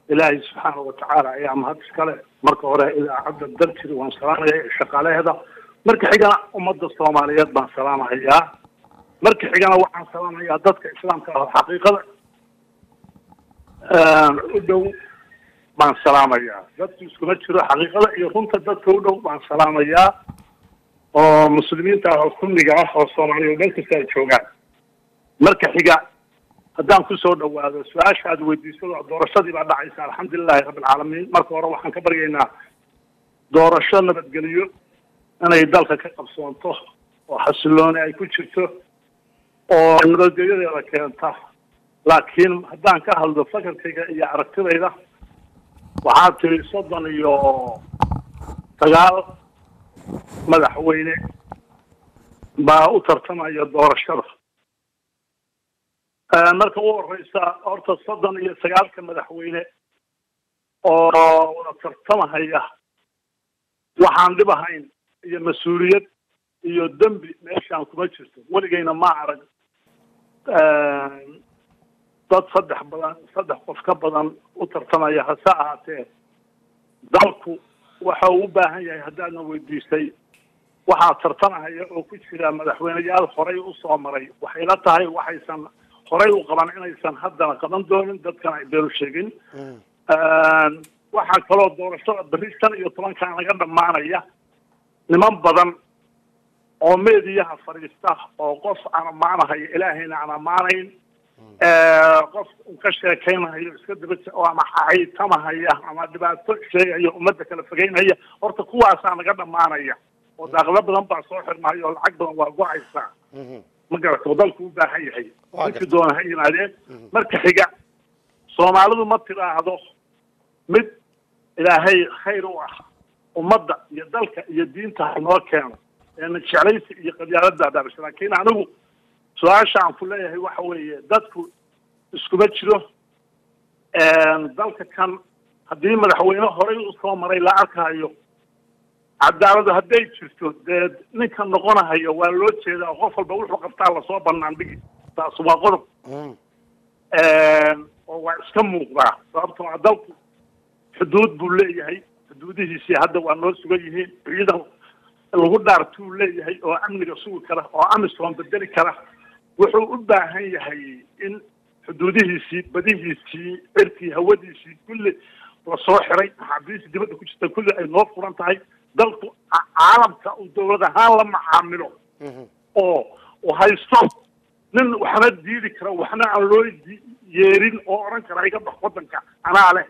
إلهي سبحانه وتعالى أيام هذا الكلام مركه هراء إلى عبد الدرتي وانسلامه الشقالة هذا مركه حجنا أمد الصوماليات بان سلامه إياه مركه حجنا وعن سلامه إياه ضدك إسلام كحقيقة ودو بان سلامه إياه ضدك إسكمت شروع حقيقة يكون تضدك ودو بان سلامه إياه ومسلمين تاعهم نجاح والصوماليين وبنك سالشوجان مركه حجا هدان كسر دواء سؤال شاد ودي سؤال دورشة بعد عيسى الحمد لله رب العالمين مركو روح كبرينا دورشة نبتقليو أنا يدلك كقبصونته وحسلوني أي كل شيء ونرجع إلى كنته لكن هدان كهل بفكر كي يعرف كذا وعاد صدني تقال مدحويني ما أترتنا يا دورشة marka ugu horeysa horta 39 madaxweyne oo wada tartamaya waxaan dhib ahayn iyo mas'uuliyad iyo dambi meeshaan kuma jirto waligayna ma arag dad saddex qof ka badan u tartamaya hase ahaatee dalku waxa uu u baahan yahay haddaadna weydiistay waxaa tartamaya oo ku jira madaxweyneyaal horey u soo maray waxay la tahay waxaysan horey u qaban inaysan haddana qaban doonin dadkana ay beelu sheegin waxaa kaloo doorashada berri 15 laga dhammaanaya niman badan oo meediyaha fadhiista oo qof aan amaanahayo ilaahayna aan amaanayn qof ka sheekaynayo iska daba oo ama xaytamahaya ama dhibaato sheegayo ummadda kala fogeynaya horta kuwaasaa naga dhammaanaya oo daaqlo badan baa soo xirmayo oo lacag badan waa go'aysaa ma garata wadalku u baahan yahay inta doona ha yimaadeen marka xiga Soomaalidu ma tiraahdo mid ilaahay khayr u ah ummadda iyo dalka iyo diinta noo keeno in jeclaysi iyo qabyaaladda daabasho laakiin anigu su'aasha aan ku leeyahay waxa weeye dadku iskuma jiro dalka kan haddii madaxweyne horey u soo maray la arkayo cadaaladu hadday jirto dee ninkan noqonahayo waa loo jeedaa qof walba wuxuu qabtaa lasoo bannaan dhigi taas waa qodob oo waa iska muuqdaa sababtoo ah dalku xuduud buu leeyahay xuduudihiisii hadda waa noo sugan yihiin ciidan lagu dhaartuu leeyahay oo amniga sugi kara oo amisoon bedeli kara wuxuu u baahan yahay in xuduudihiisii badihiisii cirkii hawadiisii kulli lasoo xiray maxaabiista dibadda ku jirta kulli ay noo furan tahay dalku caalamka uu dowlad ahaan la macaamilo oo haysto nin waxna diidi kara waxna aan loo yeerin oo oran kara iga bax wadanka anaa leh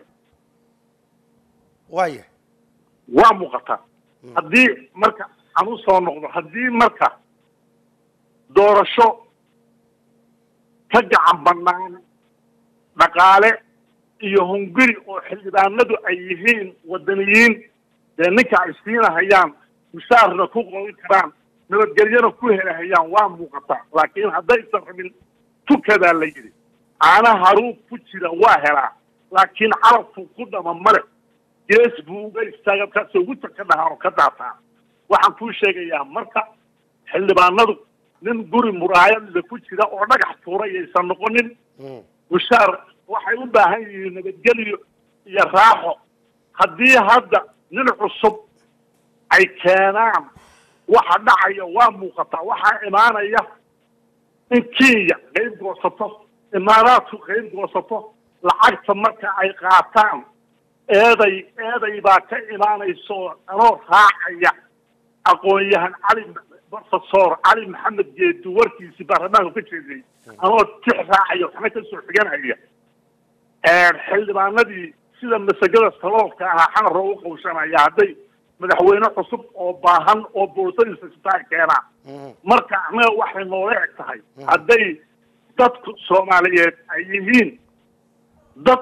waa muuqata haddii marka aan u soo noqdo haddii marka doorasho ka gacan bannaan dhaqaale iyo hunguri oo xildhibaanadu ay yihiin wadaniyiin dee ninka ay siinahayaan mushaarna ku qorin karaan nabadgelyana ku helahayaan waa muuqata laakiin haddaysan rabin tukadaa la yidhi caana haruub ku jira waa helaa laakiin carabku ku dhama male gees buu uga istaaga kaasoo wuta ka dhahaa oo ka daataa waxaan kuu sheegayaa marka xildhibaanadu nin guri muraayadda ku jira oo dhagax tuuray aysan noqonin mushaar waxay u baahan yihiin nabadgelyo iyo raaxo haddii hadda nin cusub ay keenaan waxa dhacaya waa muuqataa waxaa imaanaya in Kenya qayb goosato imaaraadku qayb goosato lacagta marka ay qaataan eeday baa ka imaanayso anoo raacaya aqoon-yahan professor cali maxamed geedu warkiisii baarlamaanka ka jeediyey anoo tix raacaya waxna ka soo xiganaya xildhibaanadii sida masagada saloolka ahaa xanro u qawshanaya hadday madaxweyne cusub oo baahan oo boosadiisa sitaa keenaa marka anaga waxay noola eg tahay hadday dadku Soomaaliyeed ay yihiin dad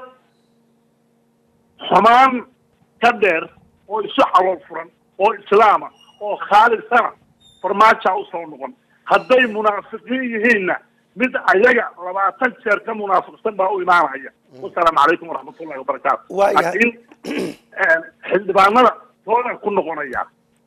xumaan ka dheer oo isu xalool furan oo islaama oo khaalisana farmaajo u soo noqon hadday munaafiqiin yihiinna mid ayaga 20 jeer ka munaafiqsan baa u imaanaya والسلام عليكم ورحمة الله وبركاته. لكن حلباننا هذا كنا قنايا.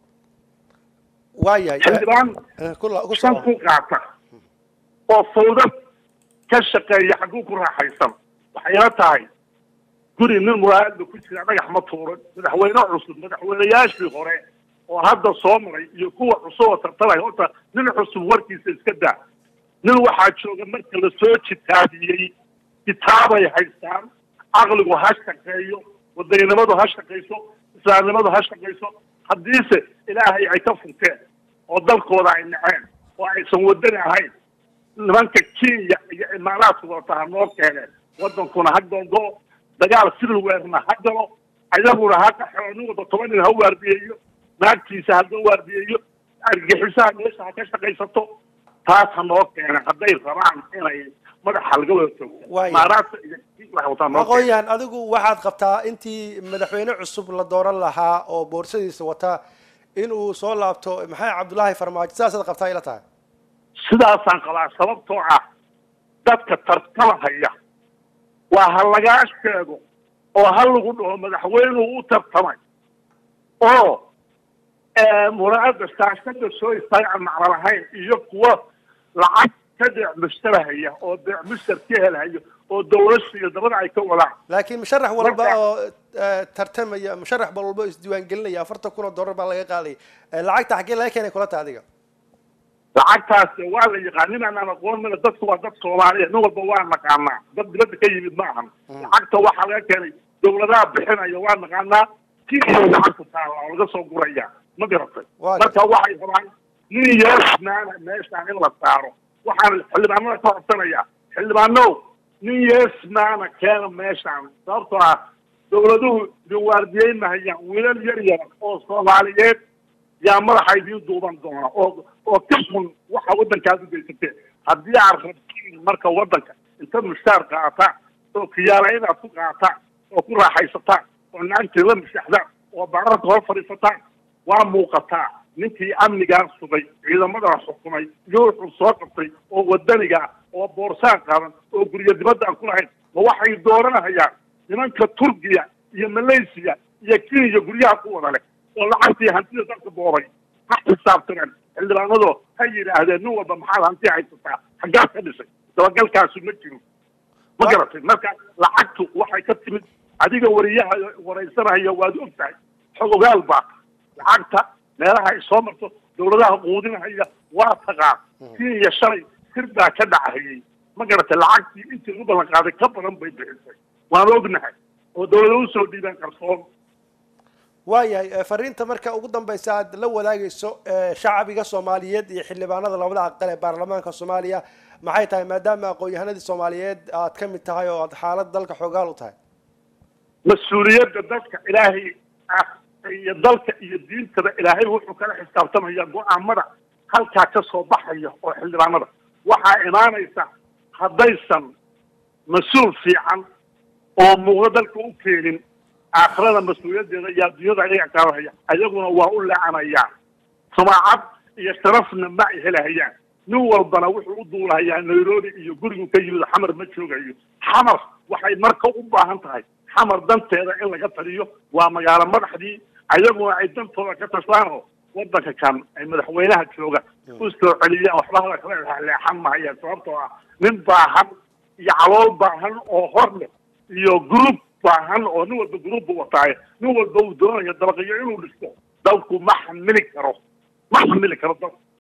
حلبان شنكو قاطع. وصودا كشكا يحقوق راح يسمى. وحياتها guri nin muraayadda ku jira dhagax ma tuuran madaxweyne cusub madaxweynayaashii hore oo hadda soo maray iyo kuwa cusub oo tartamay horta nin cusub warkiisa iska daa nin waxaa jooga marka la soo jitaabiyey kitaabay haystaan caqligu ha shaqeeyo wadaynimadu ha shaqayso islaamnimadu ha shaqayso haddiise ilaahay ay ka furteen oo dalkooda ay naceen oo aysan wadani ahayn nimanka kenya iyo imaaraadku wata ha noo keeneen wadankuna ha gogo dagaal civil warna ha galo ayaguna ha qaxo nin walba 10 nin ha waardiyeeyo naagtiisa ha waardiyeeyo argaxisaha meesha ha ka shaqaysato taas ha noo keeneen hadday rabaan inay madaxa laga wada joogo imaaraadka iyo aqoonyahan adigu waxaad qabtaa intii madaxweyne cusub la dooran lahaa oo boorsadiisa wata inuu soo laabto maxay cabdullaahi farmaajo sidaasaad qabtaa ila tahay sidaasaan qabaa sababtoo ah dadka tartama haya waa ha lagaa sheego oo ha lagu dhaho madaxweynuhu u tartamay oo muraayadda shaashada soo istaagaan macno lahayn iyo kuwa lacag ka deec mushtarahaya oo deec mushtar ka helayo oo dawladda iyo dabada ay ka wadaan laakiin musharax walba oo tartamaya musharax walba isdiiwaan gelinaya $40,000 baa laga qaaday lacagta xagee laga keenay kula taadiga lacagtaas waa la yaqaan aan aqoon mana dadku waa dad Soomaaliyeed nin walba waa naqaanaa dad dibadda ka yimid ma ahan lacagta waxa laga keenay dawladaha bixinaya waa naqaanaa kii lacagta taala oo laga soo guraya ma garatay marka waxay rabaan nin yeesnaana meeshaan in la saaro waxaan xildhibaanada ka hortanaya xildhibaano nin yeesnaana keena meeshaan sababtoo ah dawladuhu diwaardiyeen mahayaan wiilal yar yar oo Soomaaliyeed yaa madaxa idin duuban doona oo ka xun waxa waddankaas u geysatay haddii aad rabtiin marka waddanka inta mushtaar qaata oo kiyaalaynaa ku qaata oo ku raaxaysataan oo naagtii la mashaxdaan oo baararka hor fadhiisataan waa muuqataa ninkii amnigaan sugay ciidamada xukumay iyo wuxuu soo qabtay oo wadaniga oo boorsaan qaadan oo guryo dibadda aan ku lahayn ma waxay dooranayaan nimanka Turkiya iyo Malaysia iyo Kenya guryaha ku wada leh oo lacagtii hantida dadka boobay ha xisaabtaan xildhibaanadu ha yiraahdeen nin walba maxaa hanti haysataa xaggaa ka dhisay dabagalkaasi ma jiro ma garatay marka lacagtu waxay ka timid adiga wariyaha waraysanaya waad ogtahay xog ogaal baa lacagta meelaha ay soo marto dawladaha quudinaya waa taqaan Kenya shalay sirdaa ka dhacayay ma garatay lacagtii intii u balan qaaday ka badan bay bixisay waan ognahay oo dawladuhu soo dhiibaan qarsoon waayahay fariinta marka ugu dambaysa aad la wadaagayso shacbiga Soomaaliyeed iyo xildhibaanada labada aqal ee baarlamaanka Soomaaliya maxay tahay maadaama aqoonyahanada Soomaaliyeed aad ka mid tahay oo aad xaalad dalka xogaal u tahay mas'uuliyadda dadka ilaahay iyo dalka iyo diintada ilaahay wuxuu kala xisaabtamaya go'aamada halkaa ka soo baxaya oo xildhibaanada waxaa imaanaysa haddaysan mas-uul fiican oo muuqda dalka u keenin aakhirada mas'uuliyaddeeda iyo adduunyada ayaga qaadahaya ayaguna waa u leecanayaan sumacad iyo sharafna ma ay helahayaan nin walbana wuxuu u duulahayaa Nairobi iyo gurigu ka yimid xamar ma joogayo xamar waxay marka u baahan tahay xamar danteeda in laga taliyo waa magaalo madaxdii ayaguna ay dantooda ka tashanaano waddanka kan ay madaxweynaha jooga u soo celiyaan waxba kala leexan mahayaan sababtoo ah nin baahan iyo calool baahan oo hor leh iyo group baahan oo nin walba group wataaye nin walba uu doonayo dabaqyo inuu dhisto dalku ma xamili karo dalku